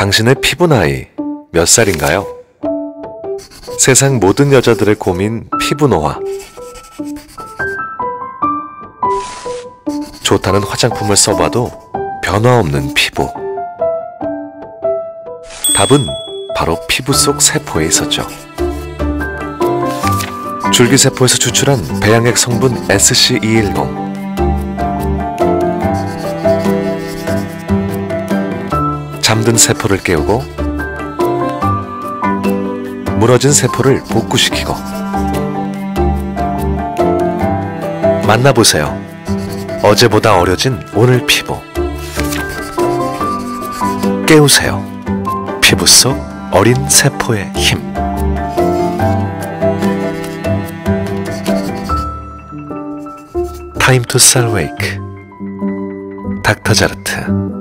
당신의 피부 나이 몇 살인가요? 세상 모든 여자들의 고민 피부 노화. 좋다는 화장품을 써봐도 변화 없는 피부. 답은 바로 피부 속 세포에 있었죠. 줄기세포에서 추출한 배양액 성분 SC210. 잠든 세포를 깨우고 무너진 세포를 복구시키고. 만나보세요. 어제보다 어려진 오늘 피부. 깨우세요. 피부 속 어린 세포의 힘. Time to Cell Wake. 닥터자르트.